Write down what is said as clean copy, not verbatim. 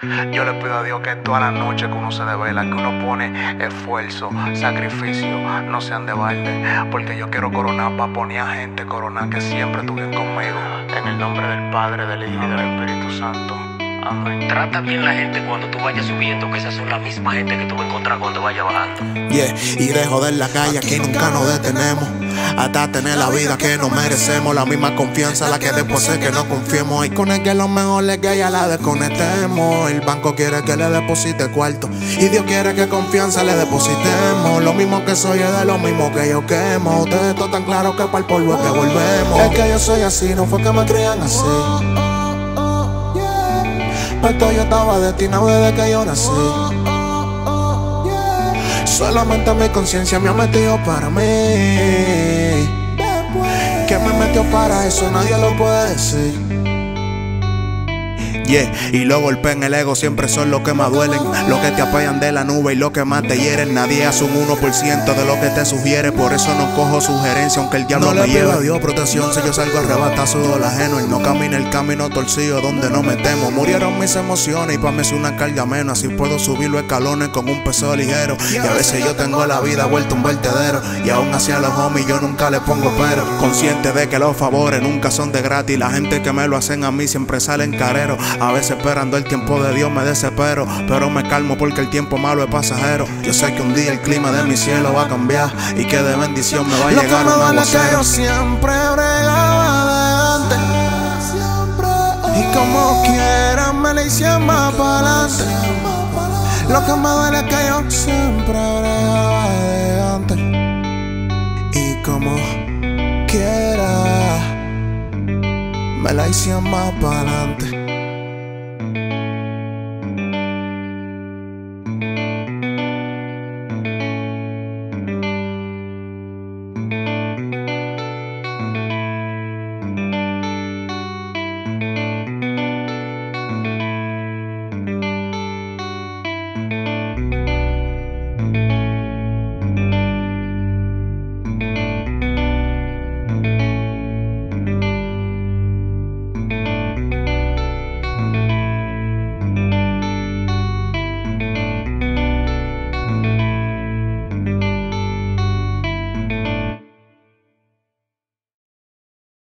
Yo le pido a Dios que toda la noche que uno se devela, que uno pone esfuerzo, sacrificio, no sean de balde. Porque yo quiero coronar para poner a gente, coronar que siempre estuvieron conmigo. En el nombre del Padre, del Hijo y del Espíritu Santo. Amén. Trata bien la gente cuando tú vayas subiendo, que esas son la misma gente que tú vas a encontrar cuando vayas bajando. Yeah, y de joder la calle aquí nunca nos detenemos, hasta tener la vida que nos merecemos. La misma confianza la que después es que no confiemos. Y con el que lo mejor es que ya la desconectemos. El banco quiere que le deposite cuarto y Dios quiere que confianza le depositemos. Lo mismo que soy es de lo mismo que yo quemo. Ustedes todo tan claro que para el polvo es que volvemos. Es que yo soy así, no fue que me crían así. Esto yo estaba destinado desde que yo nací. Solamente mi conciencia me ha metido para mí. Que me metió para eso, nadie lo puede decir. Yeah, y los golpes en el ego siempre son los que más duelen, los que te apoyan de la nube y los que más te hieren. Nadie hace un 1% de lo que te sugiere, por eso no cojo sugerencia aunque el diablo me lleve. No le pido a Dios protección si yo salgo arrebatado del ajeno. Él no camina el camino torcido donde no me temo. Murieron mis emociones y para mí es una carga menos. Así puedo subir los escalones con un peso ligero. Y a veces yo tengo la vida vuelta un vertedero, y aún así a los homies yo nunca le pongo pero. Consciente de que los favores nunca son de gratis. La gente que me lo hacen a mí siempre salen careros. A veces esperando el tiempo de Dios me desespero, pero me calmo porque el tiempo malo es pasajero. Yo sé que un día el clima de mi cielo va a cambiar y que de bendición me va a llegar un aguacero. Yo siempre bregaba de antes, y como quiera me la hice más para adelante. Lo que me duele es que yo siempre bregaba de antes, y como quiera me la hice más para adelante.